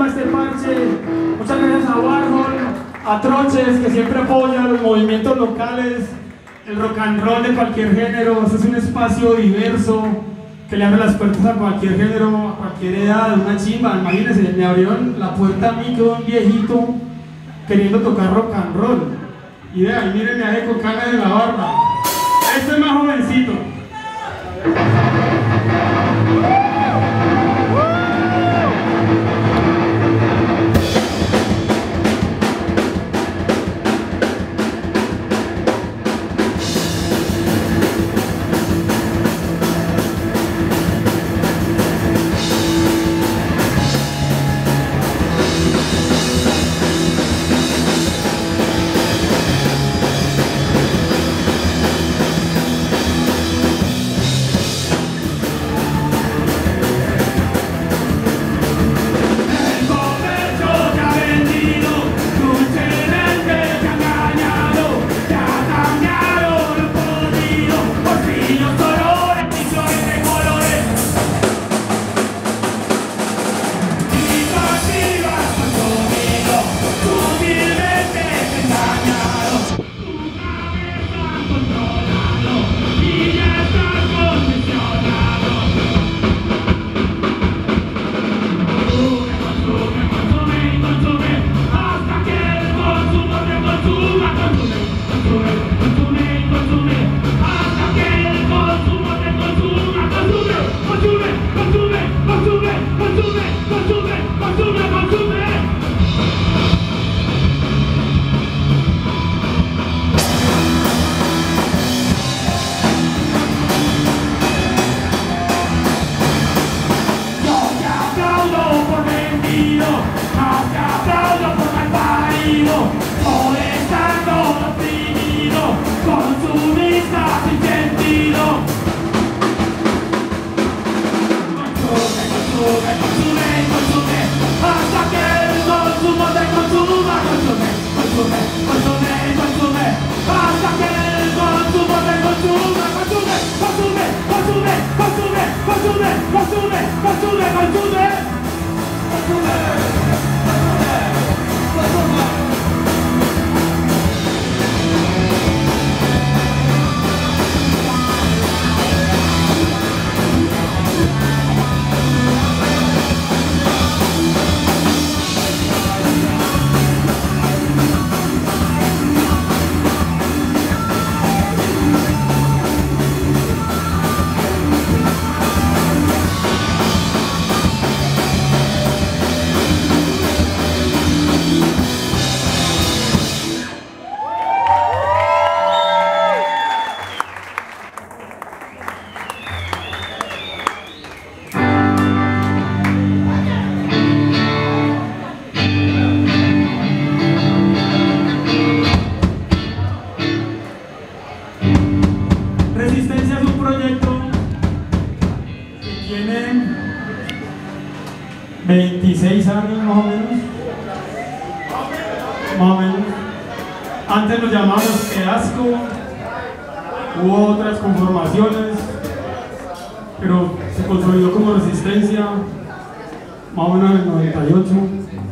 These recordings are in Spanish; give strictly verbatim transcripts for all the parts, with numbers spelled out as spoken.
chimba este parche. Muchas gracias a Warhol, a Troches, que siempre apoya los movimientos locales, el rock and roll de cualquier género. Este es un espacio diverso que le abre las puertas a cualquier género, a cualquier edad, una chimba. Imagínense, me abrieron la puerta a mí, que un viejito queriendo tocar rock and roll. Y de ahí, miren, me hace con canas de la barba. Este es más jovencito. veintiséis años más o menos, más o menos. Antes nos llamábamos Qué Asco, hubo otras conformaciones, pero se consolidó como Resistencia, más o menos en el noventa y ocho.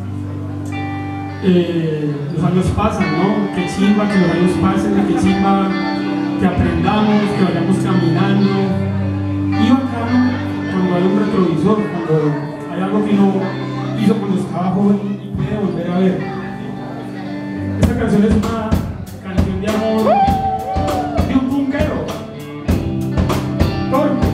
Eh, los años pasan, ¿no? Qué chimba que los años pasen, qué chimba que aprendamos, que vayamos caminando. Y bacano cuando hay un retrovisor, cuando hay algo que uno hizo cuando estaba joven y puede volver a ver. Esta canción es una canción de amor de un punkero torpe.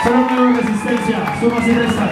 Solo medio resistencia, sumas y restas.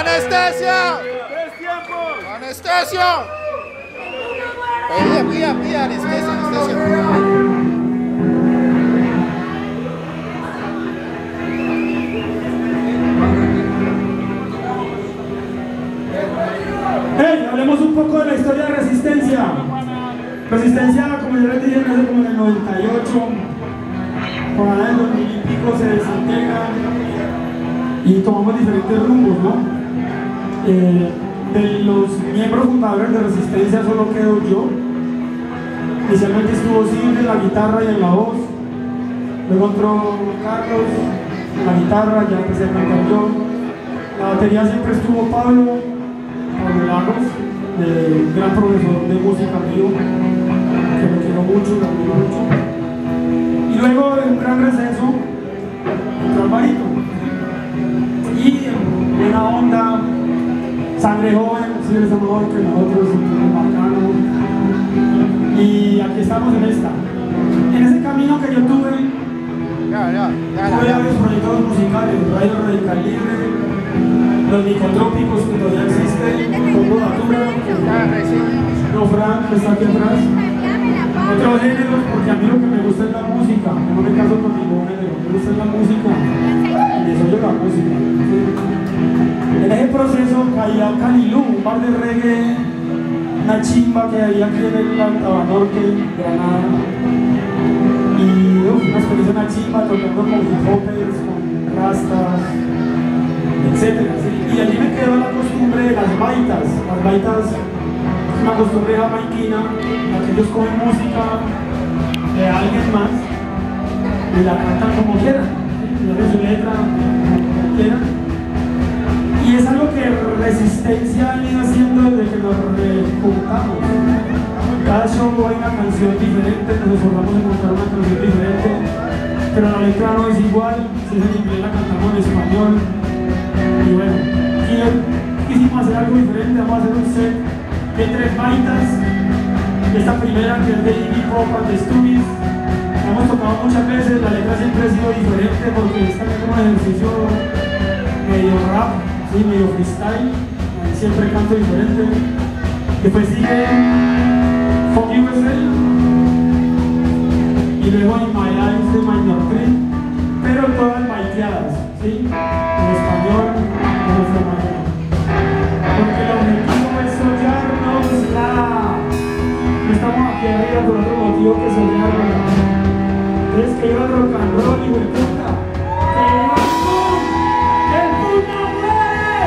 ¡Anestesia! ¡Anestesia! Pida, pida, pida, anestesia, anestesia. Hey, hablemos un poco de la historia de Resistencia. Resistencia, como ya les dije, nace como en el noventa y ocho. Por allá en el dos mil y pico se desintegra y tomamos diferentes rumbos, ¿no? Eh, de los miembros fundadores de Resistencia solo quedo yo. Inicialmente estuvo Silvio en la guitarra y en la voz. Luego entró Carlos en la guitarra, ya empecé a cantar yo. La batería siempre estuvo Pablo, Pablo Lagos, eh, gran profesor de música mío, que me quiero mucho, lo admiro mucho. Y luego en un gran receso entró Alvarito. Y buena onda, sangre joven, sí, es mejor que nosotros, es bacano. Y aquí estamos en esta. En ese camino que yo tuve, Ya, ya, ya, tuve ya. varios proyectos musicales, Radio Radical Libre, Los Micotrópicos, que todavía existen, Combo Datura, Ya, recién. No Frank, que está aquí atrás. Otros géneros, porque a mí lo que me gusta es la música, yo no me caso con ningún género, me gusta es la música, y eso yo la música. ¿Sí? En ese proceso caía Calilú, un bar de reggae, una chimba que había aquí en el Altava Norte, Granada, y uf, una experiencia, una chimba, tocando con hip hoppers, con rastas, etcétera. ¿Sí? Y allí me quedó la costumbre de las baitas, las baitas es una costumbre jamaiquina, en la que ellos cogen música de alguien más y la cantan como quieran, ¿sí? No su letra, como quieran. Y es algo que Resistencia ha ido haciendo desde que nos juntamos. Cada show hay una canción diferente, nos esforzamos en encontrar una canción diferente, pero la letra no es igual, si es en inglés la cantamos en español. Y bueno, aquí quisimos hacer algo diferente, vamos a hacer un set de tres baitas. Esta primera que es de Iggy Pop and the Stooges, la hemos tocado muchas veces, la letra siempre ha sido diferente porque es también como un ejercicio medio rap, ¿sí? Medio freestyle, siempre canto diferente. Después sigue Fuck U S A y luego In My Life de Minor Threat, pero todas baiteadas, ¿sí? En español, de nuestra manera. Porque el objetivo es soñarnos la... No estamos aquí arriba por otro motivo que soñarnos. Es que iba el rock and roll y el puta. ¡Que iba el pum! ¡El pum no muere!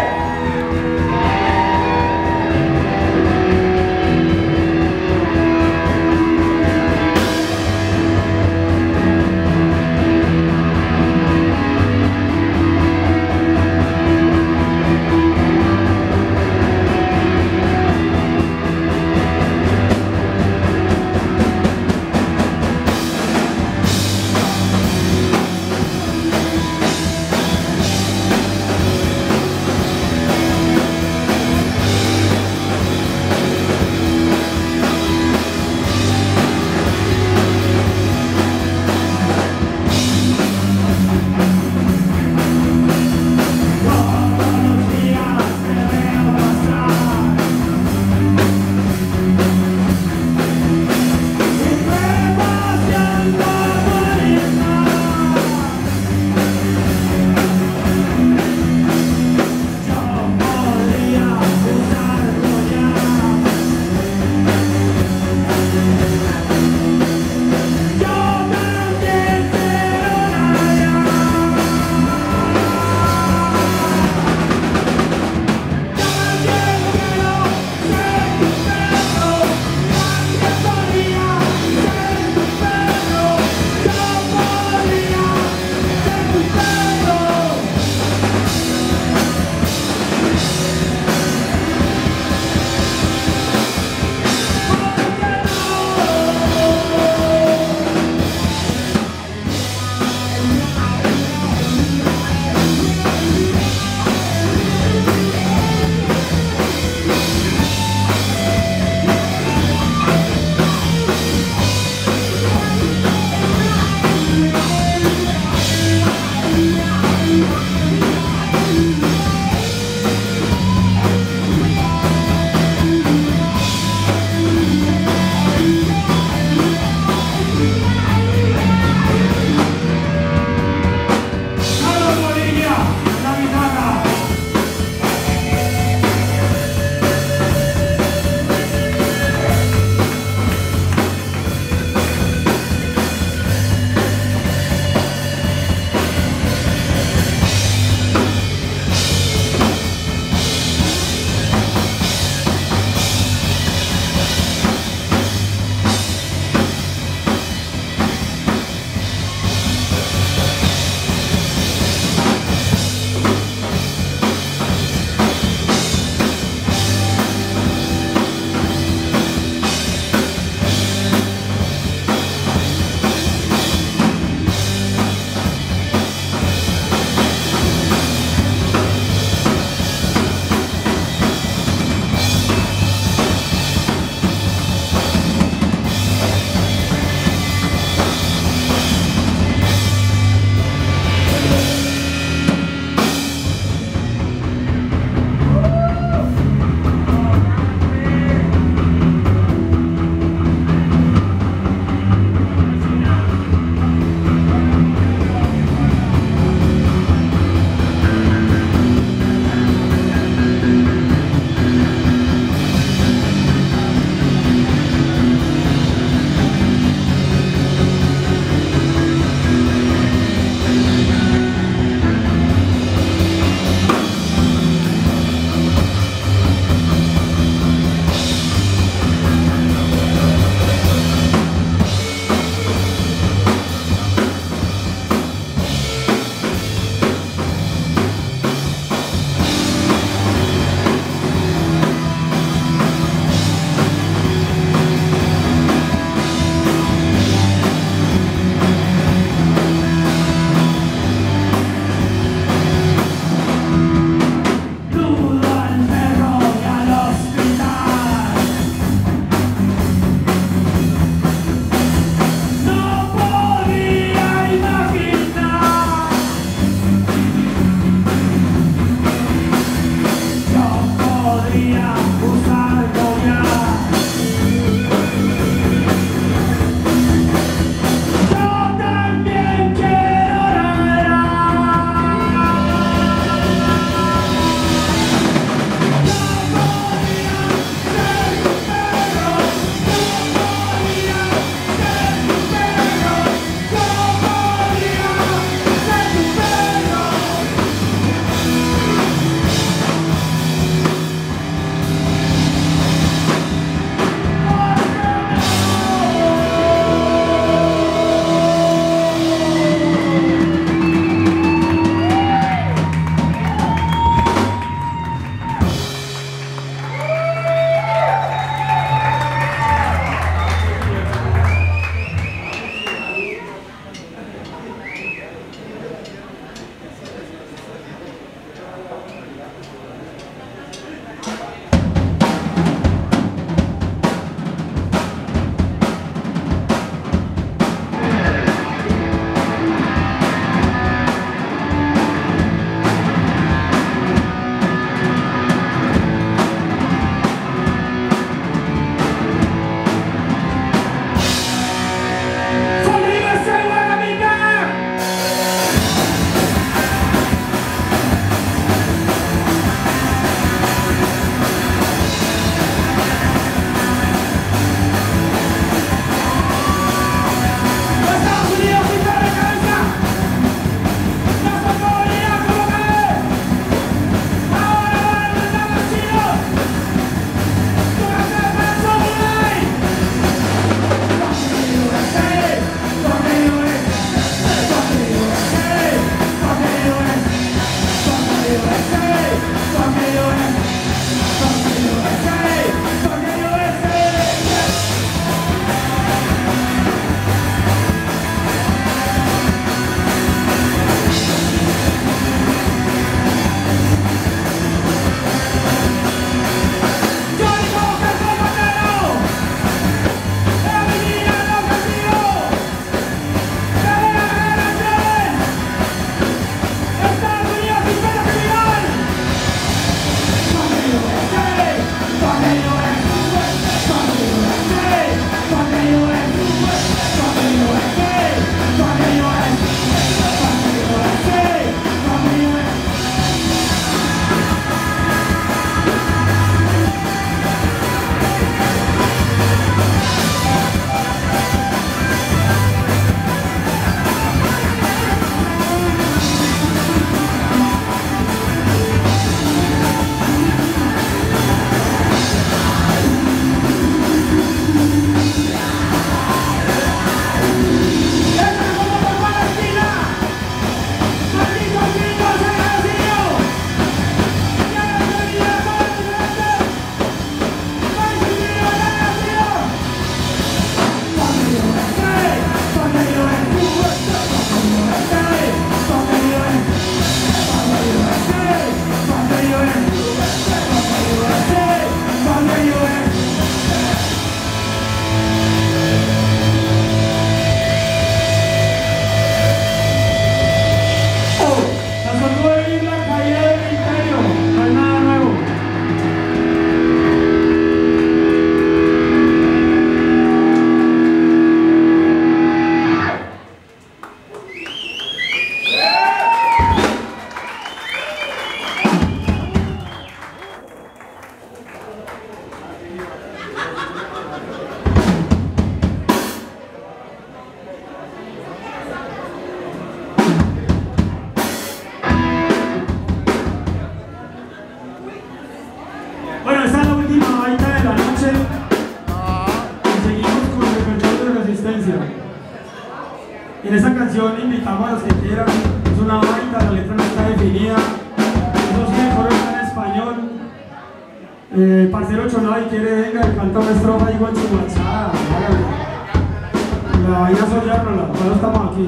En esa canción invitamos a los que quieran, es una baita, la letra no está definida, eso sí, el coro está en español. Eh, parcero Cholay quiere, venga, y canta una estrofa y con chumachada, hágale. La vaina soñárnosla, por eso estamos aquí.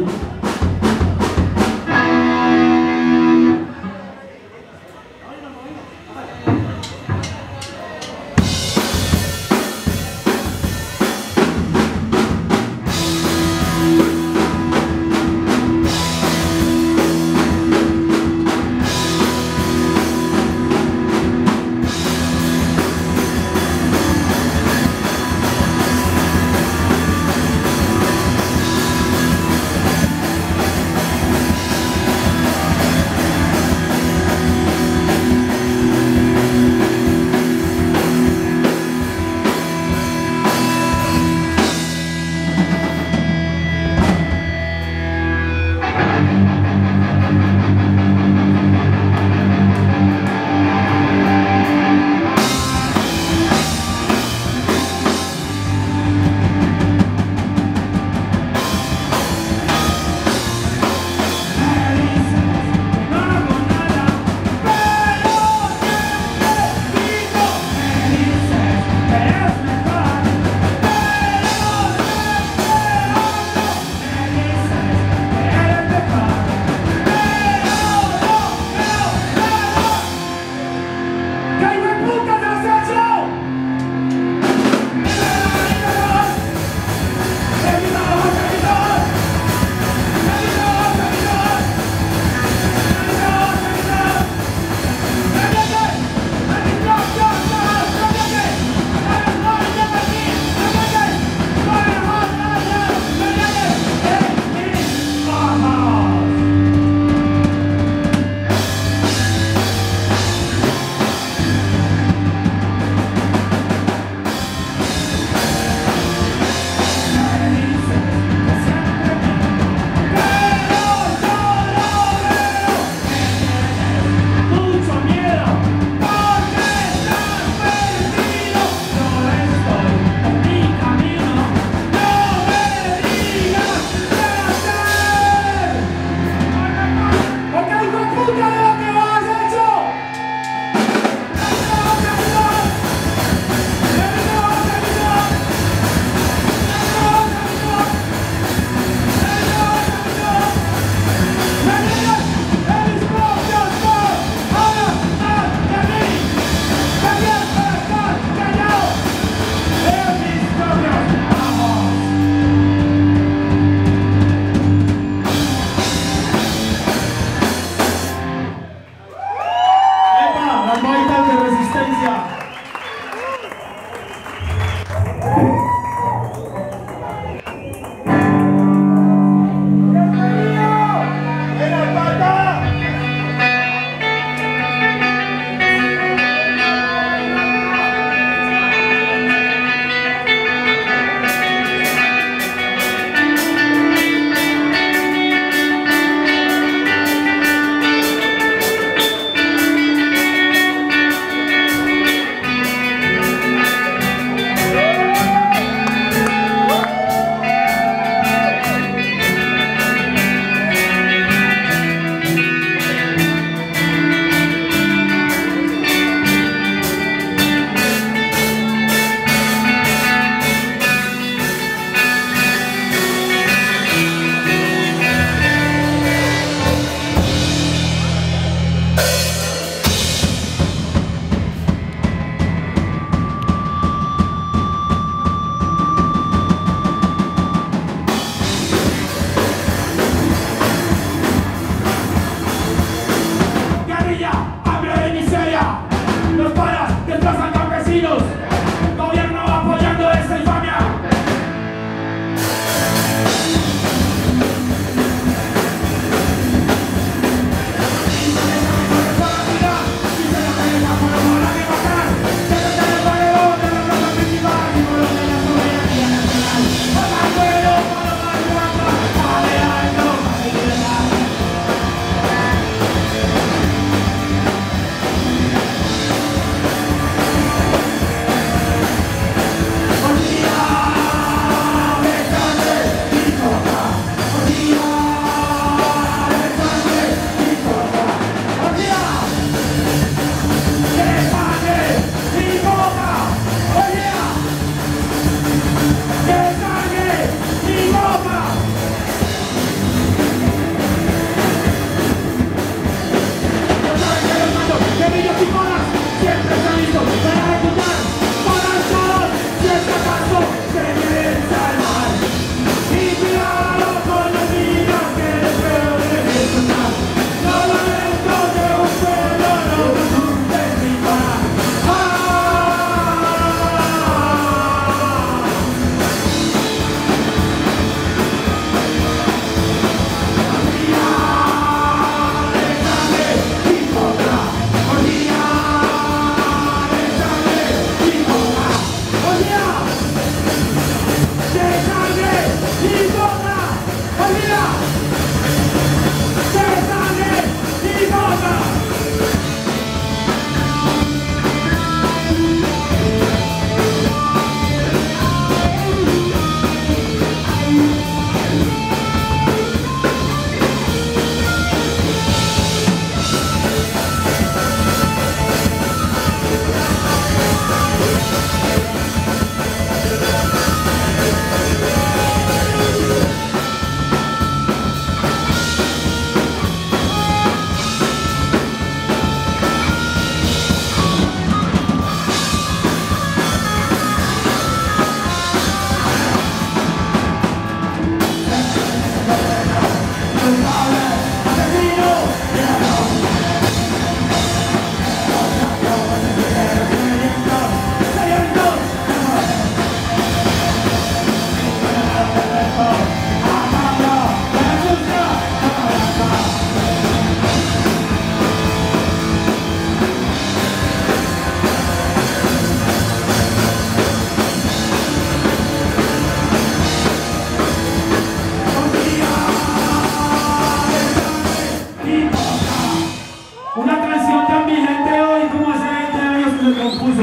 esa canción tan vigente hoy como hace veinte años que se compuso.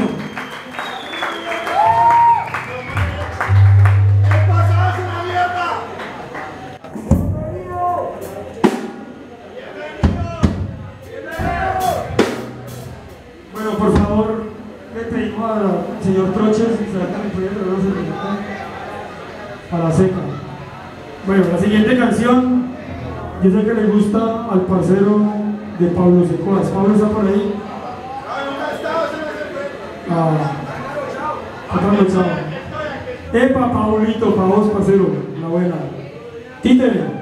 Bueno, por favor, le pedimos al señor Troches, ¿será que me puede traer una servilleta? A la seca. Bueno, la siguiente canción, yo sé que le gusta al parcero de Pablo Secoas. ¿Pablo está por ahí? Ah, Pablo, chao. Epa, Paulito, pa' vos, parcero, la buena. Títere.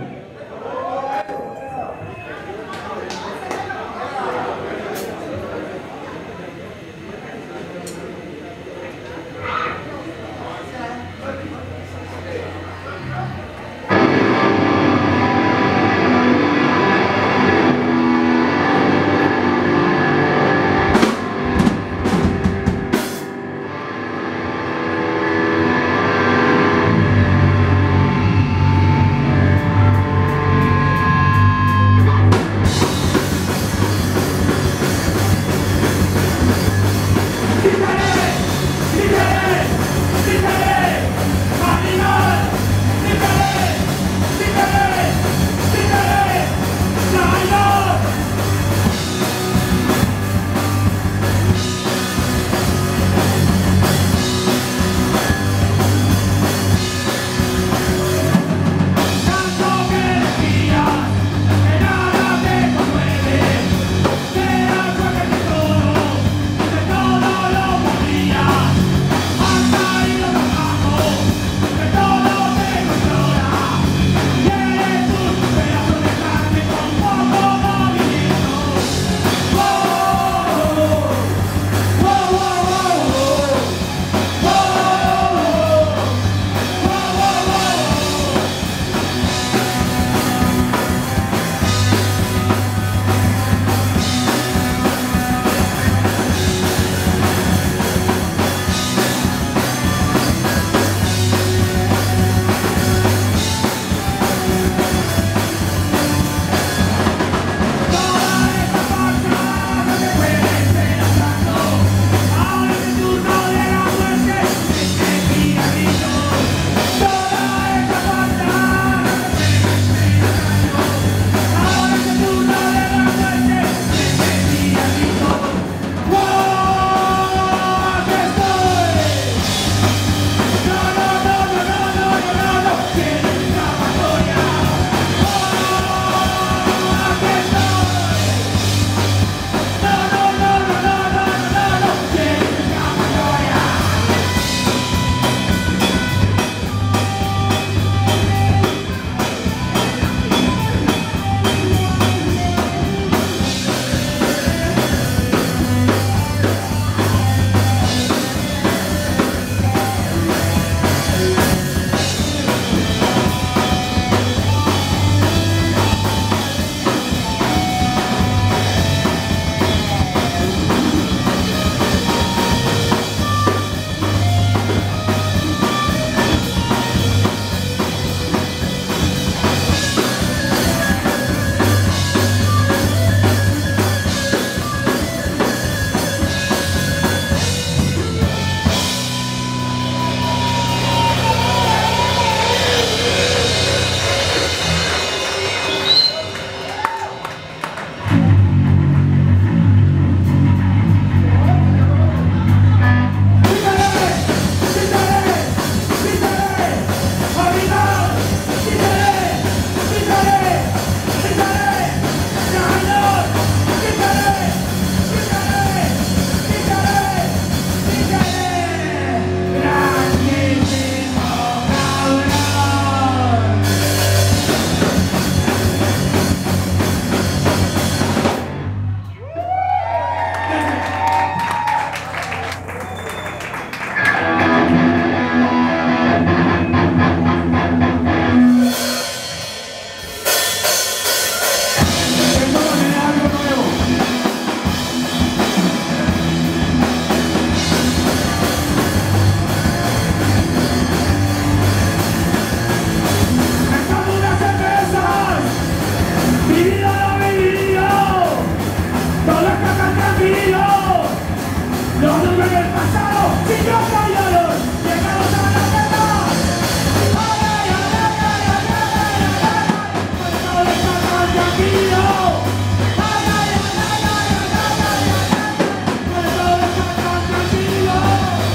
descansan tranquilos. Los dueños del pasado, si yo callaron, llegados a la verdad. Ay, ay, ay, ay, ay, ay, ay, ay, ay. Los descansan tranquilos. Ay, ay, ay, ay, ay, ay, ay, ay, ay. Los descansan tranquilos.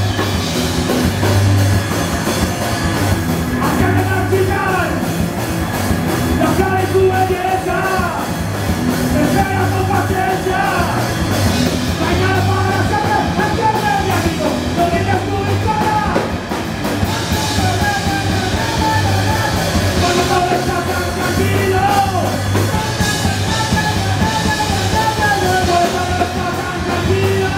Hasta que la final, la cara es tu belleza. Espera con paciencia. Mañana para siempre, entiende mi amigo, no digas tu historia. Cuando todo está tan tranquilo. Cuando todo está tan tranquilo.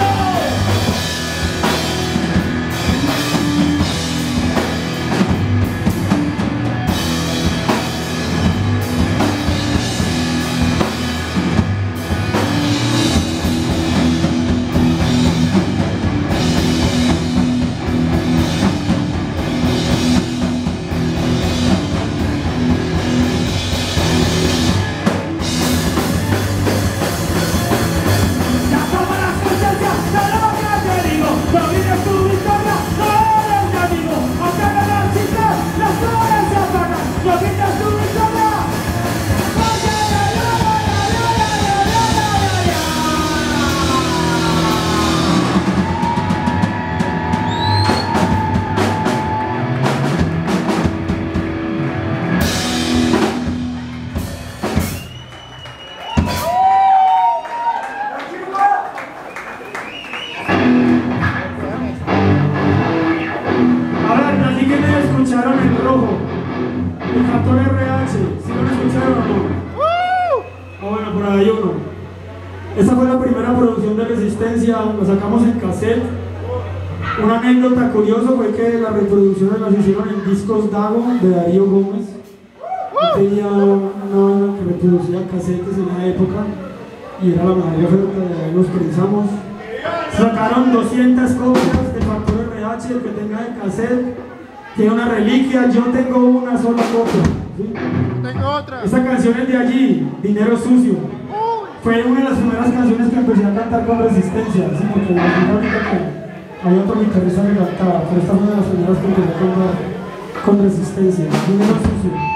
Esta fue la primera producción de Resistencia, lo sacamos en cassette. Una anécdota curiosa fue que las reproducciones las hicieron en discos Dago de Darío Gómez. Yo tenía una banda que reproducía cassettes en la época y era la mayoría oferta, de ahí nos pensamos. Sacaron doscientas copias de Factor R H, el que tenga el cassette tiene una reliquia, yo tengo una sola copia. ¿Sí? Tengo otra. Esta canción es de allí, Dinero Sucio. Fue una de las primeras canciones que empecé a cantar con Resistencia, ¿sí? Porque la primera que había otro guitarrista que cantaba, pero esta fue una de las primeras que empecé a cantar con Resistencia, Dinero Sucio.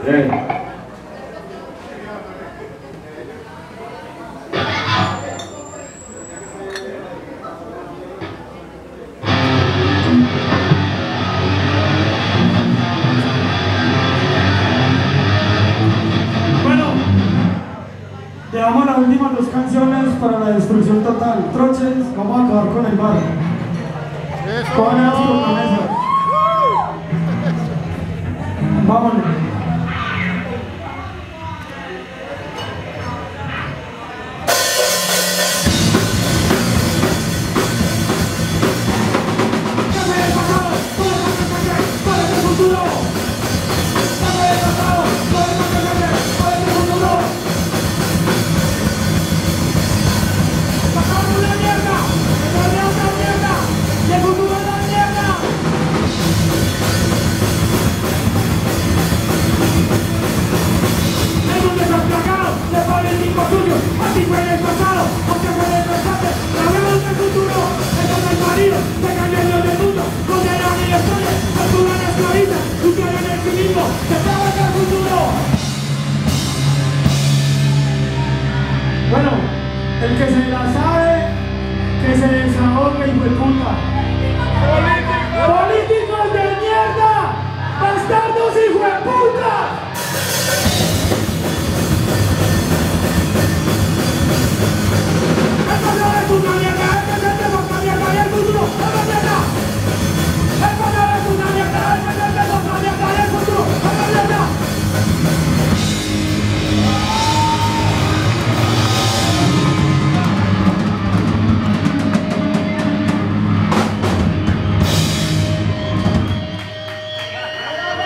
Eh. Dejamos las últimas dos canciones para la destrucción total. Troches, vamos a acabar con el bar. Con las promesas. Vámonos. Bueno, el que se la sabe, que se desahogue, hijo de puta. ¡Políticos de mierda! ¡Bastardos, hijo de puta!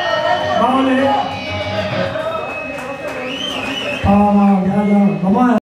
Vamos, ya, ya, vamos a